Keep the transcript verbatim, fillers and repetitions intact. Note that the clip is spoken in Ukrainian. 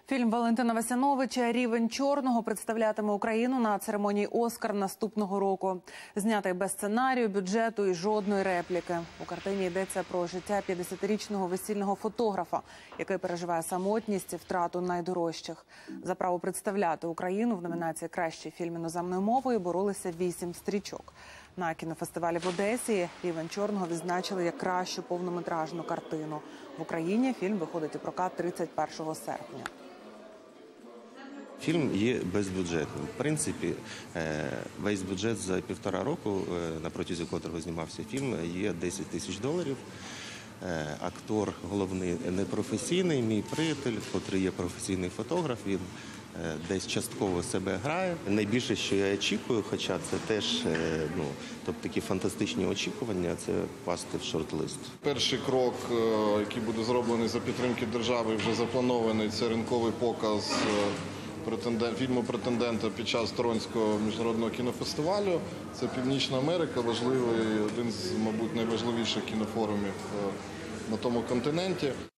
Фільм Валентина Васяновича «Рівень чорного» представлятиме Україну на церемонії «Оскар» наступного року. Знятий без сценарію, бюджету і жодної репліки. У картині йдеться про життя п'ятдесятирічного весільного фотографа, який переживає самотність і втрату найдорожчих. За право представляти Україну в номінації «Кращий фільм іноземною мовою» боролися вісім стрічок. На кінофестивалі в Одесі «Рівень чорного» відзначили як кращу повнометражну картину. В Україні фільм виходить у прокат тридцять першого серпня. Фільм є безбюджетним. В принципі, весь бюджет за півтора року, на протязі котрого знімався фільм, є десять тисяч доларів. Актор головний непрофесійний, мій приятель, котрий є професійний фотограф, він десь частково себе грає. Найбільше, що я очікую, хоча це теж ну, тобто такі фантастичні очікування, це попасти в шорт-лист. Перший крок, який буде зроблений за підтримки держави, вже запланований, це ринковий показ фільму «Претендента» під час Торонського міжнародного кінофестивалю. Це Північна Америка, важливий, один з, мабуть, найважливіших кінофорумів на тому континенті.